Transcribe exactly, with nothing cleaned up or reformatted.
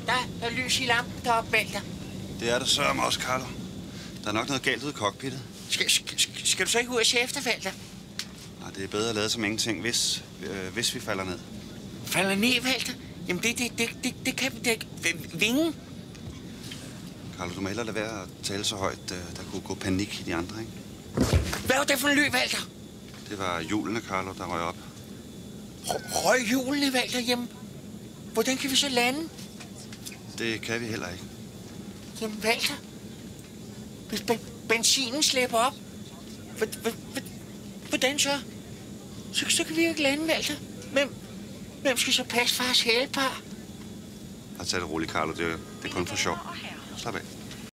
Der er lys i lampen deroppe, Walter. Det er der sørme også, Carlo. Der er nok noget galt ude i cockpittet. Skal, skal, skal du så ikke ud og se efter, Walter? Nej, det er bedre at lade som ingenting, hvis, øh, hvis vi falder ned. Falder ned, Walter? Jamen, det, det, det, det, det kan vi da ikke. Vingen? Carlo, du må hellere lade være at tale så højt, øh, der kunne gå panik i de andre, ikke? Hvad var det for en løb, Walter? Det var hjulene, Carlo, der røg op. Røg hjulene, Walter, hjemme? Hvordan kan vi så lande? Det kan vi heller ikke. Jamen, Walter, hvis ben benzinen slæber op, hvordan så? så? Så kan vi jo ikke lande, Walter. Hvem, hvem skal så passe fars hælpar? Lad os tage det roligt, Carlo. Det er, det er kun for sjov. Slap af.